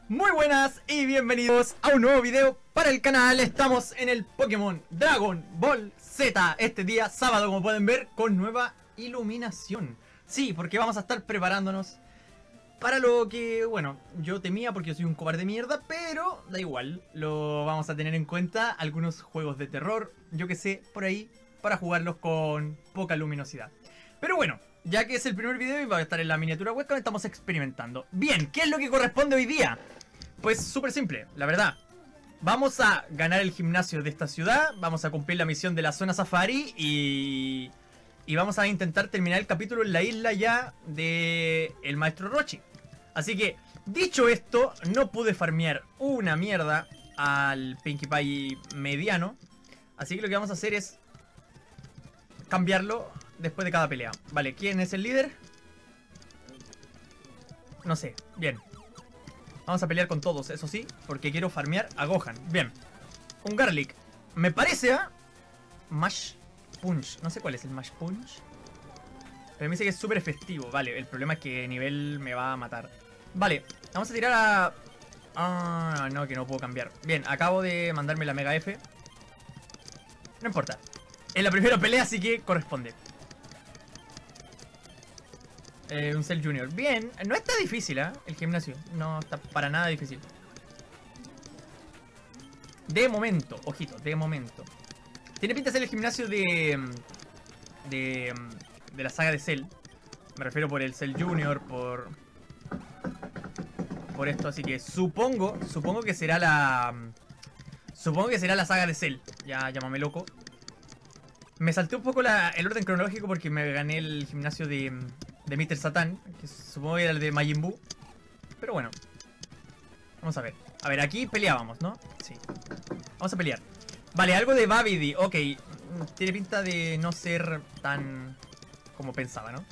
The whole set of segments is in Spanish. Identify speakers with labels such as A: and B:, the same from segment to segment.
A: Muy buenas y bienvenidos a un nuevo video para el canal. Estamos en el Pokémon Dragon Ball Z este día sábado, como pueden ver, con nueva iluminación. Sí, porque vamos a estar preparándonos para lo que, bueno, yo temía porque yo soy un cobarde de mierda, pero da igual, lo vamos a tener en cuenta. Algunos juegos de terror, yo que sé, por ahí, para jugarlos con poca luminosidad. Pero bueno, ya que es el primer video y va a estar en la miniatura webcam, estamos experimentando. Bien, ¿qué es lo que corresponde hoy día? Pues súper simple, la verdad. Vamos a ganar el gimnasio de esta ciudad, vamos a cumplir la misión de la zona safari y vamos a intentar terminar el capítulo en la isla ya de el maestro Rochi. Así que, dicho esto, no pude farmear una mierda al Pinkie Pie mediano. Así que lo que vamos a hacer es cambiarlo después de cada pelea. Vale, ¿quién es el líder? No sé, bien. Vamos a pelear con todos, eso sí, porque quiero farmear a Gohan. Bien, un Garlic. Me parece a Mash Punch. No sé cuál es el Mash Punch, pero me dice que es súper efectivo. Vale, el problema es que nivel me va a matar. Vale, vamos a tirar a... Ah, no, que no puedo cambiar. Bien, acabo de mandarme la Mega F. No importa, es la primera pelea, así que corresponde. Un Cell Junior. Bien, no está difícil, ¿eh? El gimnasio. No está para nada difícil. De momento, ojito, de momento. Tiene pinta de ser el gimnasio de la saga de Cell. Me refiero por el Cell Junior, por esto, así que supongo que será la... Supongo que será la saga de Cell. Ya, llámame loco. Me salté un poco el orden cronológico porque me gané el gimnasio de Mr. Satan, que supongo que era el de Majin Buu. Pero bueno, vamos a ver. A ver, aquí peleábamos, ¿no? Sí, vamos a pelear. Vale, algo de Babidi. Ok, tiene pinta de no ser tan como pensaba, ¿no?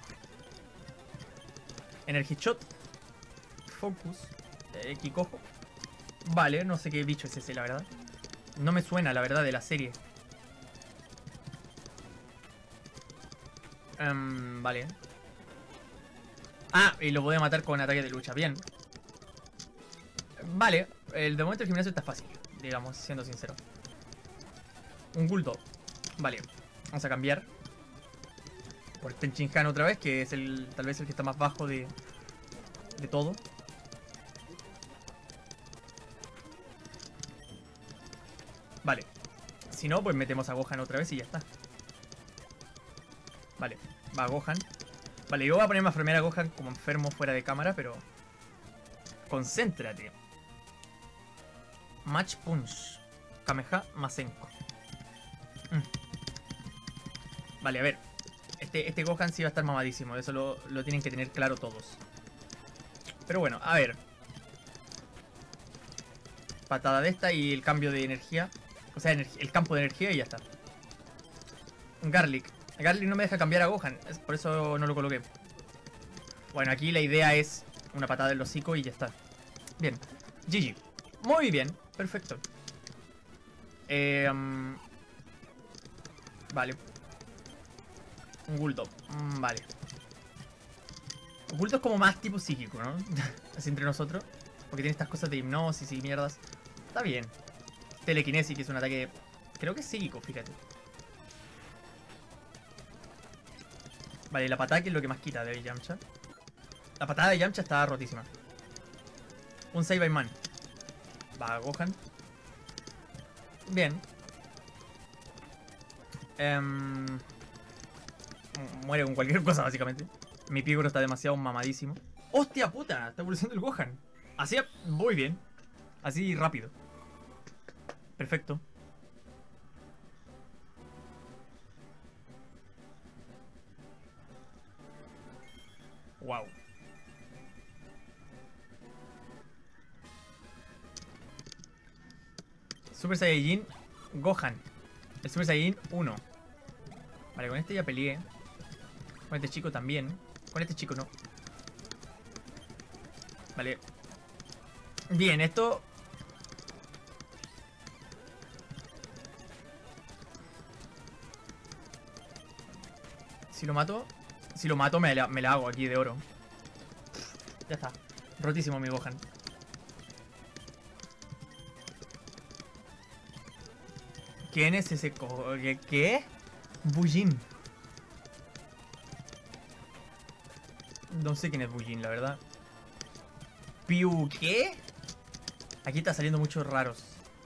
A: Energy Shot, Focus, Kikojo. Vale, no sé qué bicho es ese, la verdad. No me suena, la verdad, de la serie. Vale. Ah, y lo podía matar con ataque de lucha, bien. Vale, de momento el gimnasio está fácil, digamos, siendo sincero. Un Guldo. Vale, vamos a cambiar por Tenchinhan otra vez, que es tal vez el que está más bajo de todo. Vale, si no, pues metemos a Gohan otra vez y ya está. Vale, va Gohan. Vale, yo voy a ponerme a farmear a Gohan como enfermo fuera de cámara, pero... Concéntrate. Match Punch. Kameha Masenko. Vale, a ver. Este Gohan sí va a estar mamadísimo. Eso lo tienen que tener claro todos. Pero bueno, a ver. Patada de esta y el cambio de energía. O sea, el campo de energía y ya está. Un Garlic. Garlic no me deja cambiar a Gohan, por eso no lo coloqué. Bueno, aquí la idea es una patada del hocico y ya está. Bien, GG. Muy bien, perfecto. Vale. Un Guldo. Vale. Un Guldo es como más tipo psíquico, ¿no? Así entre nosotros. Porque tiene estas cosas de hipnosis y mierdas. Está bien. Telequinesis, que es un ataque... Creo que es psíquico, fíjate. Vale, la patada que es lo que más quita de Yamcha. La patada de Yamcha está rotísima. Un Saiyaman. Va, Gohan. Bien. Muere con cualquier cosa, básicamente. Mi Pigoro está demasiado mamadísimo. ¡Hostia puta! Está evolucionando el Gohan. Así, muy bien. Así rápido. Perfecto. Wow. Super Saiyajin Gohan. El Super Saiyajin 1. Vale, con este ya peleé. Con este chico también. Con este chico no. Vale. Bien, esto... Si lo mato... Si lo mato me la hago aquí de oro. Ya está. Rotísimo mi Gohan. ¿Quién es ese ¿Qué? Bujin. No sé quién es Bujin, la verdad. Piu, ¿qué? Aquí está saliendo muchos raros.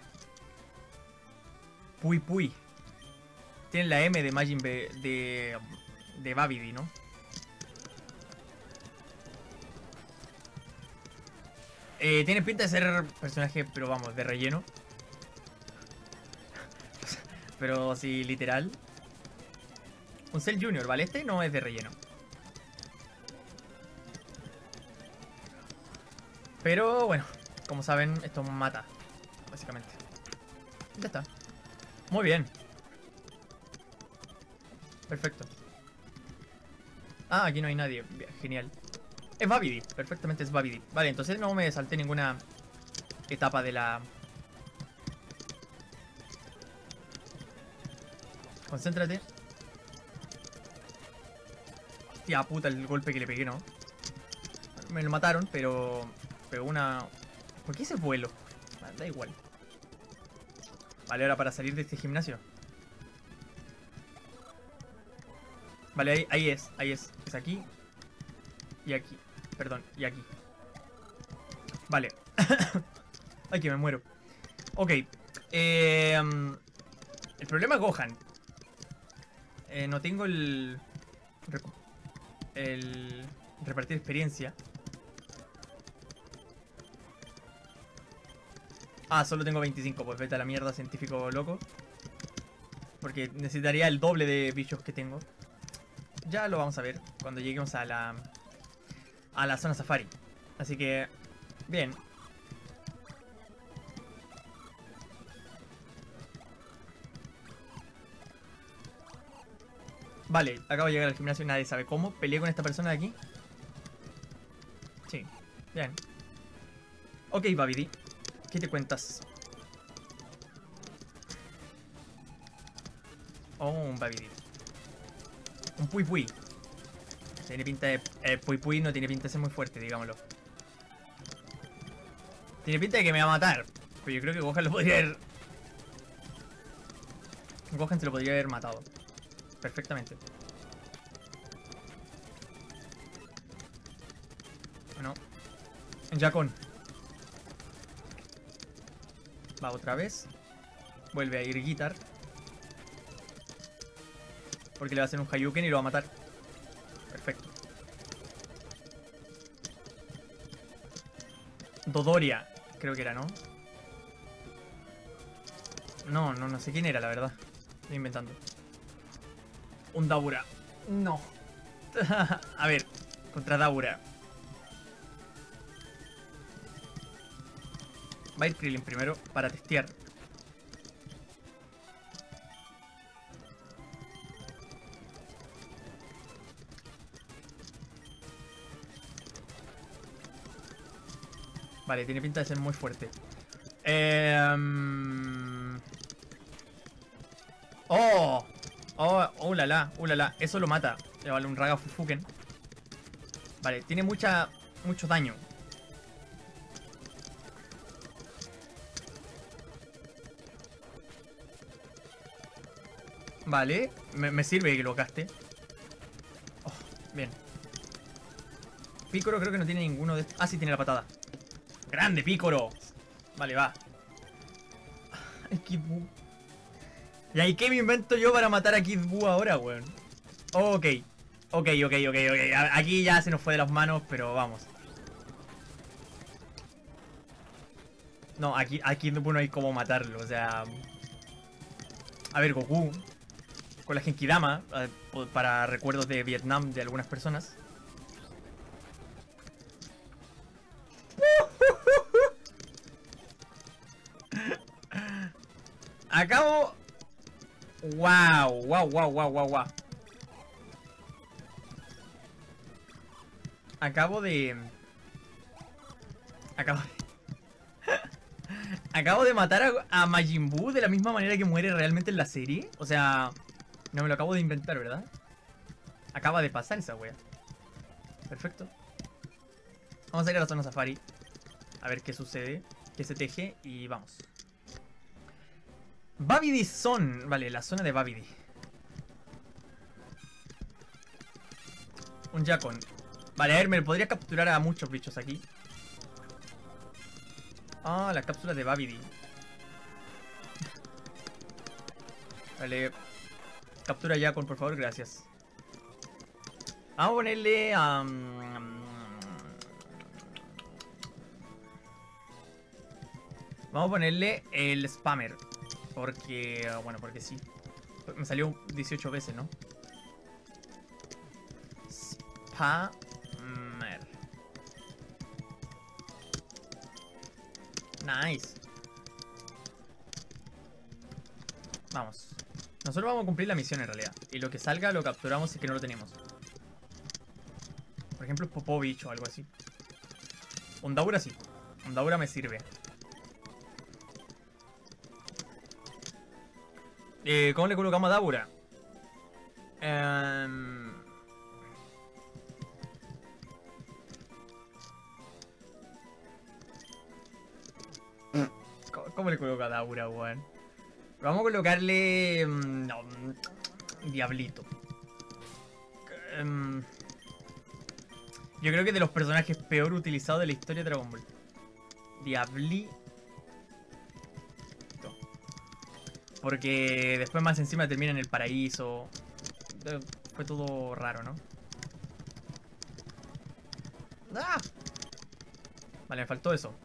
A: Pui Pui. Tienen la M de Majin de Babidi, ¿no? Tiene pinta de ser personaje, pero vamos, de relleno. Pero sí, literal. Un Cell Junior, ¿vale? Este no es de relleno. Pero bueno, como saben, esto mata, básicamente. Ya está. Muy bien. Perfecto. Ah, aquí no hay nadie. Genial. Es Babidi, perfectamente es Babidi. Vale, entonces no me salté ninguna etapa de la... Concéntrate. Hostia puta el golpe que le pegué, ¿no? Me lo mataron, pero... Pegó una... ¿Por qué ese vuelo? Da igual. Vale, ahora para salir de este gimnasio. Vale, ahí es. Es aquí. Y aquí. Perdón, y aquí. Vale. Ay, que me muero. Ok. El problema es Gohan. No tengo el repartir experiencia. Ah, solo tengo 25. Pues vete a la mierda, científico loco. Porque necesitaría el doble de bichos que tengo. Ya lo vamos a ver cuando lleguemos a la zona safari. Así que, bien. Vale, acabo de llegar al gimnasio y nadie sabe cómo. Peleé con esta persona de aquí. Sí, bien. Ok, Babidi, ¿qué te cuentas? Oh, un Babidi. Un Pui Pui. Tiene pinta de... Pui Pui no tiene pinta de ser muy fuerte, digámoslo. Tiene pinta de que me va a matar. Pero yo creo que Gohan lo podría haber... Gohan se lo podría haber matado. Perfectamente. Bueno. Jakon. Va otra vez. Vuelve a ir Guitar. Porque le va a hacer un Hayuken y lo va a matar. Perfecto. Dodoria, creo que era, ¿no? No sé quién era, la verdad. Estoy inventando. Un Daura. No. A ver, contra Daura. Va a ir Krillin primero para testear. Vale, tiene pinta de ser muy fuerte. ¡Oh! ¡Oh, la la! ¡Oh, la la! Eso lo mata. Le vale un Raga Fufuken. Vale, tiene mucho daño. Vale, me sirve que lo gaste. Oh, bien. Piccolo creo que no tiene ninguno de estos. Ah, sí, tiene la patada. ¡Grande, Piccolo! Vale, va. Ay, Kid Buu. ¿Y ahí qué me invento yo para matar a Kid Buu ahora, weón? Ok. Ok. Aquí ya se nos fue de las manos, pero vamos. No, aquí a Kid Buu no hay cómo matarlo, o sea... A ver, Goku. Con la Genkidama, para recuerdos de Vietnam de algunas personas. Acabo... Wow. Acabo de... Acabo de matar a Majin Buu de la misma manera que muere realmente en la serie. O sea... No me lo acabo de inventar, ¿verdad? Acaba de pasar esa wea. Perfecto. Vamos a ir a la zona safari. A ver qué sucede. Qué se teje y vamos. Babidi Son. Vale, la zona de Babidi. Un Yakon. Vale, a ver, me podría capturar a muchos bichos aquí. Ah, la cápsula de Babidi. Vale. Captura Yakon, por favor, gracias. Vamos a ponerle a... vamos a ponerle el spammer. Porque... bueno, porque sí. Me salió 18 veces, ¿no? Spammer. Nice. Vamos. Nosotros vamos a cumplir la misión en realidad. Y lo que salga lo capturamos si es que no lo tenemos. Por ejemplo, Popovich o algo así. Undaura sí. Undaura me sirve. ¿Cómo le colocamos a Daura? ¿Cómo le coloco a Daura, weón? Vamos a colocarle... no, Diablito. Yo creo que es de los personajes peor utilizados de la historia de Dragon Ball. Diablito. Porque después más encima termina en el paraíso. Fue todo raro, ¿no? ¡Ah! Vale, me faltó eso.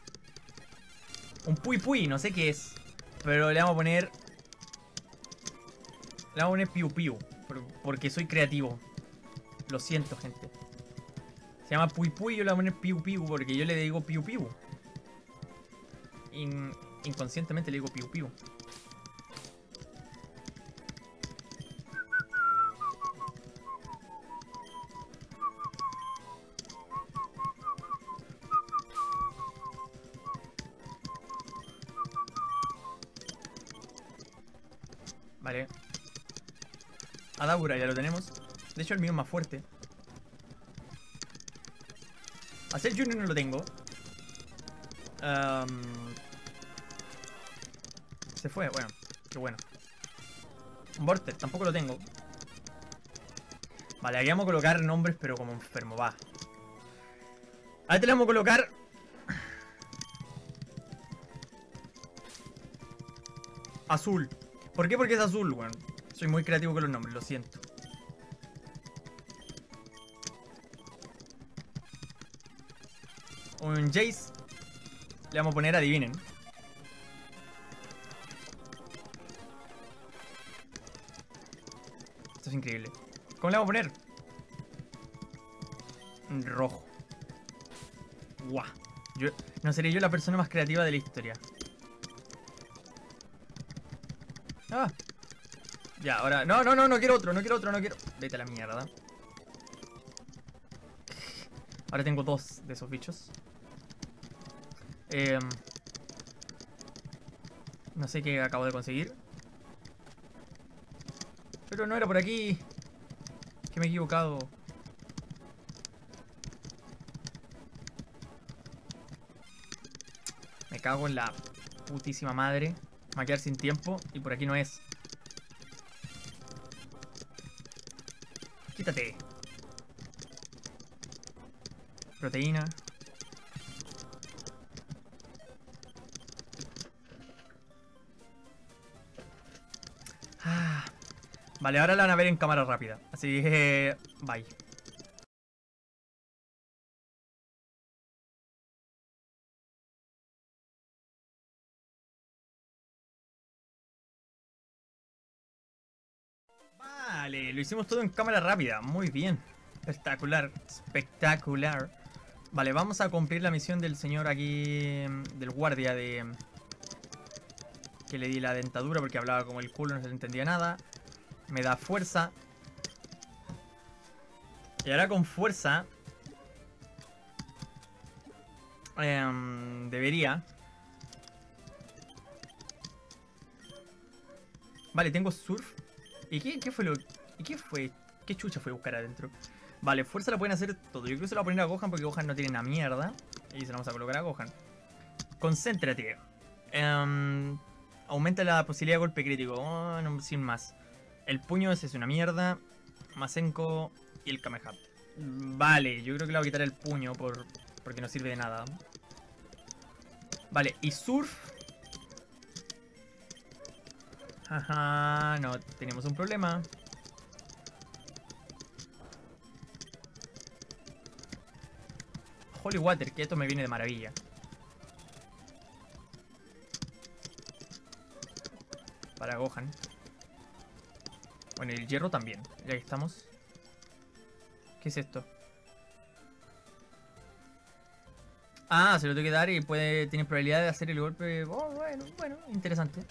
A: Un Pui Pui, no sé qué es. Pero le vamos a poner... le vamos a poner Piu Piu. Porque soy creativo. Lo siento, gente. Se llama Pui Pui y yo le voy a poner Piu Piu porque yo le digo Piu Piu. Inconscientemente le digo Piu Piu. Vale. Adabura ya lo tenemos. De hecho el mío es más fuerte. A Cell Junior no lo tengo. Se fue, bueno. Qué bueno. Vortex tampoco lo tengo. Vale, aquí vamos a colocar nombres pero como enfermo, va. A este le vamos a colocar... Azul. ¿Por qué? Porque es azul, weón. Soy muy creativo con los nombres, lo siento. Un Jace. Le vamos a poner, adivinen. Esto es increíble. ¿Cómo le vamos a poner? Rojo. Guau. No seré yo la persona más creativa de la historia. Ah. Ya, ahora... No quiero otro, no quiero. Vete a la mierda. Ahora tengo dos de esos bichos. No sé qué acabo de conseguir. Pero no era por aquí. Que me he equivocado. Me cago en la putísima madre. Me va a quedar sin tiempo y por aquí no es. Quítate. Proteína. Vale, ahora la van a ver en cámara rápida. Así que... bye. Vale, lo hicimos todo en cámara rápida. Muy bien. Espectacular. Espectacular. Vale, vamos a cumplir la misión del señor aquí... del guardia de... que le di la dentadura porque hablaba como el culo, no se le entendía nada. Me da fuerza. Y ahora con fuerza... debería... Vale, tengo surf. ¿Y qué fue lo...? ¿Y qué fue? ¿Qué chucha fue a buscar adentro? Vale, fuerza la pueden hacer todo. Yo creo que se la voy a poner a Gohan porque Gohan no tiene una mierda. Y se la vamos a colocar a Gohan. Concéntrate. Aumenta la posibilidad de golpe crítico. Oh, no, sin más. El puño ese es una mierda. Masenko y el Kamehameha. Vale, yo creo que le voy a quitar el puño porque no sirve de nada. Vale, y Surf. Ajá, no, tenemos un problema. Holy Water, que esto me viene de maravilla. Para Gohan. Bueno, y el hierro también, ya que estamos. ¿Qué es esto? Ah, se lo tengo que dar y tiene probabilidad de hacer el golpe. Oh, bueno, interesante.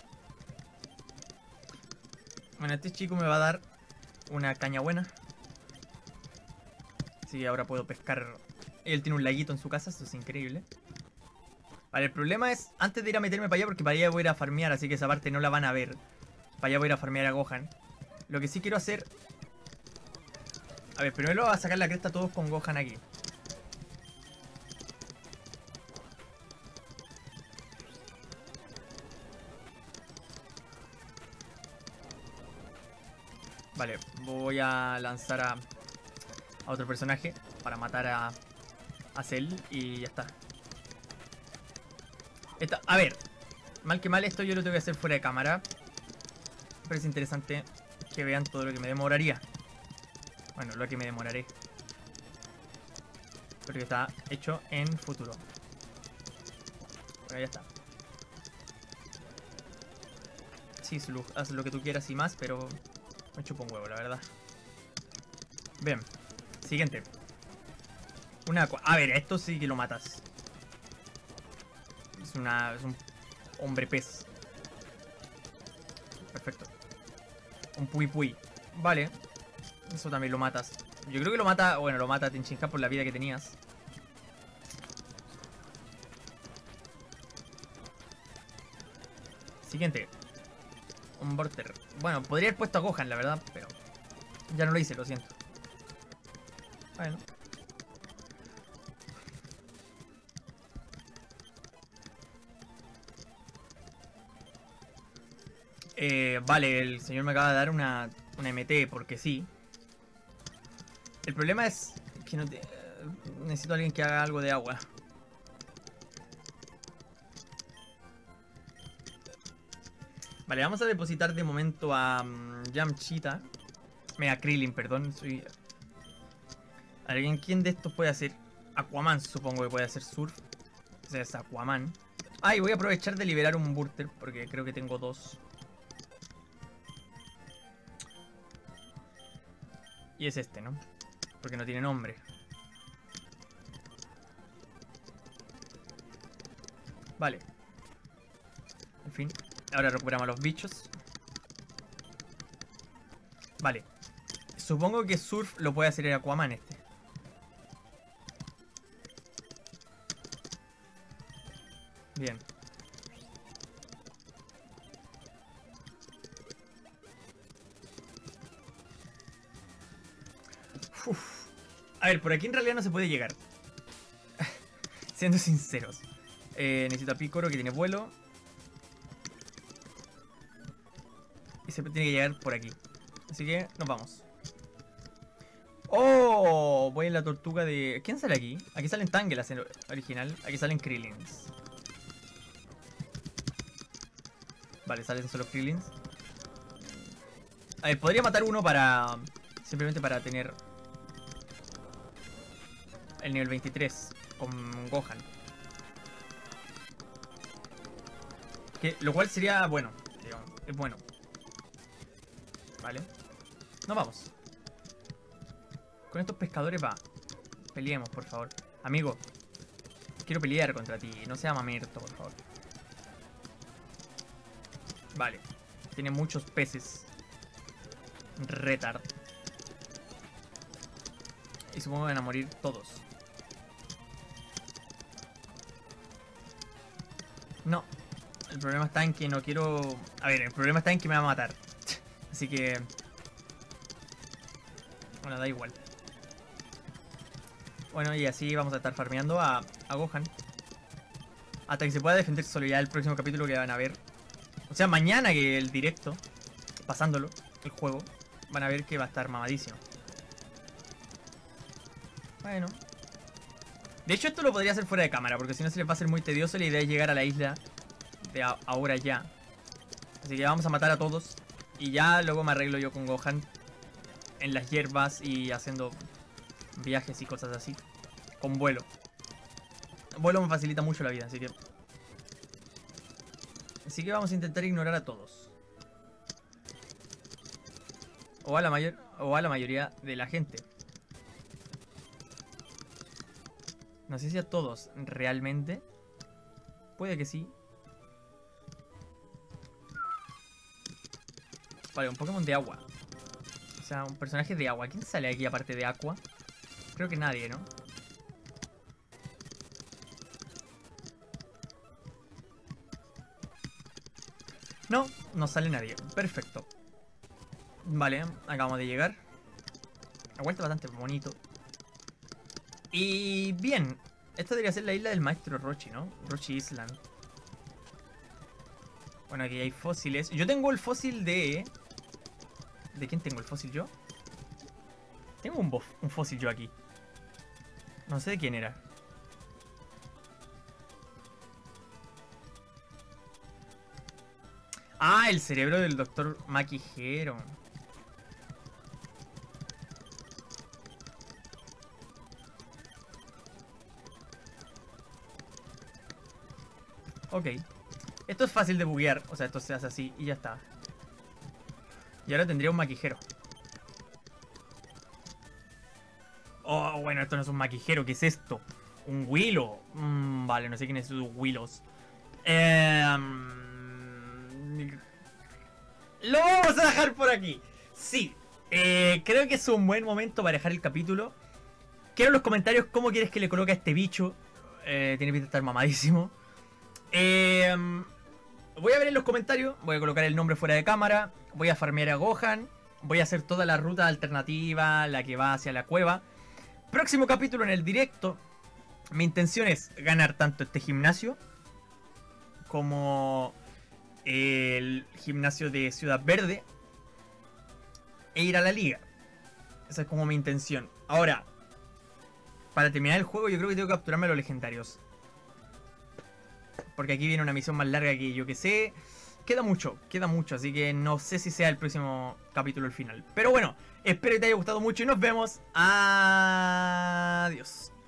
A: Bueno, este chico me va a dar una caña buena. Sí, ahora puedo pescar. Él tiene un laguito en su casa, esto es increíble. Vale, el problema es antes de ir a meterme para allá, porque para allá voy a ir a farmear, así que esa parte no la van a ver. Para allá voy a ir a farmear a Gohan. Lo que sí quiero hacer... A ver, primero voy a sacar la cresta a todos con Gohan aquí. Vale, voy a lanzar a otro personaje para matar a Cell y ya está. A ver, mal que mal esto yo lo tengo que hacer fuera de cámara. Pero es interesante que vean todo lo que me demoraría. Bueno, lo que me demoraré. Porque está hecho en futuro. Bueno, ya está. Sí, Slug, haz lo que tú quieras y más, pero me chupo un huevo, la verdad. Bien, siguiente. A ver, esto sí que lo matas. Es un hombre pez. Perfecto. Un Pui Pui. Vale. Eso también lo matas. Yo creo que lo mata... Bueno, lo mata Tenshinhan por la vida que tenías. Siguiente. Un Vorter. Bueno, podría haber puesto a Gohan, la verdad, pero... Ya no lo hice, lo siento. Bueno. Vale, el señor me acaba de dar una MT porque sí. El problema es que no necesito a alguien que haga algo de agua. Vale, vamos a depositar de momento a Yamchita. A Krillin, perdón. ¿Alguien quién de estos puede hacer? Aquaman supongo que puede hacer Surf. Ese es Aquaman. Ah, y voy a aprovechar de liberar un Burter porque creo que tengo dos. Y es este, ¿no? Porque no tiene nombre. Vale. En fin. Ahora recuperamos a los bichos. Vale. Supongo que Surf lo puede hacer el Aquaman este. Bien. Uf. A ver, por aquí en realidad no se puede llegar. Siendo sinceros. Necesito a Picoro que tiene vuelo. Y se tiene que llegar por aquí. Así que nos vamos. ¡Oh! Voy en la tortuga de... ¿Quién sale aquí? Aquí salen Tangelas en original. Aquí salen Krillins. Vale, salen solo Krillins. A ver, podría matar uno para... Simplemente para tener... el nivel 23 con Gohan. Lo cual sería bueno. Digamos, es bueno. Vale. Nos vamos. Con estos pescadores va. Peleemos, por favor. Amigo. Quiero pelear contra ti. No sea mamerto, por favor. Vale. Tiene muchos peces. Retard. Y supongo que van a morir todos. No. El problema está en que no quiero... A ver, el problema está en que me va a matar. Así que... Bueno, da igual. Bueno, y así vamos a estar farmeando a Gohan. Hasta que se pueda defender solo. Ya el próximo capítulo que van a ver O sea, mañana que el directo, pasándolo, el juego, van a ver que va a estar mamadísimo. Bueno. De hecho, esto lo podría hacer fuera de cámara, porque si no se les va a hacer muy tedioso. La idea es llegar a la isla de ahora ya. Así que vamos a matar a todos. Y ya luego me arreglo yo con Gohan en las hierbas y haciendo viajes y cosas así. Con vuelo. Vuelo me facilita mucho la vida, así que... Así que vamos a intentar ignorar a todos. O a la mayoría de la gente. No sé si a todos realmente. Puede que sí. Vale, un Pokémon de agua. O sea, un personaje de agua. ¿Quién sale aquí aparte de Aqua? Creo que nadie, ¿no? No, no sale nadie. Perfecto. Vale, acabamos de llegar. La vuelta bastante bonito. Y bien, esto debería ser la isla del maestro Rochi, ¿no? Rochi Island. Bueno, aquí hay fósiles. Yo tengo el fósil de... ¿De quién tengo el fósil yo? Tengo un fósil yo aquí. No sé de quién era. Ah, el cerebro del doctor Maquijero. Ok. Esto es fácil de buguear. O sea, esto se hace así y ya está. Y ahora tendría un maquijero. Oh, bueno, esto no es un maquijero. ¿Qué es esto? Un Willow. Vale, no sé quién es esos Willows. Lo vamos a dejar por aquí. Sí. Creo que es un buen momento para dejar el capítulo. Quiero en los comentarios cómo quieres que le coloque a este bicho. Tiene pinta de estar mamadísimo. Voy a ver en los comentarios. Voy a colocar el nombre fuera de cámara. Voy a farmear a Gohan. Voy a hacer toda la ruta alternativa, la que va hacia la cueva. Próximo capítulo en el directo. Mi intención es ganar tanto este gimnasio como el gimnasio de Ciudad Verde e ir a la liga. Esa es como mi intención. Ahora, para terminar el juego yo creo que tengo que capturarme a los legendarios. Porque aquí viene una misión más larga que yo que sé. Queda mucho, así que no sé si sea el próximo capítulo el final. Pero bueno, espero que te haya gustado mucho y nos vemos. Adiós.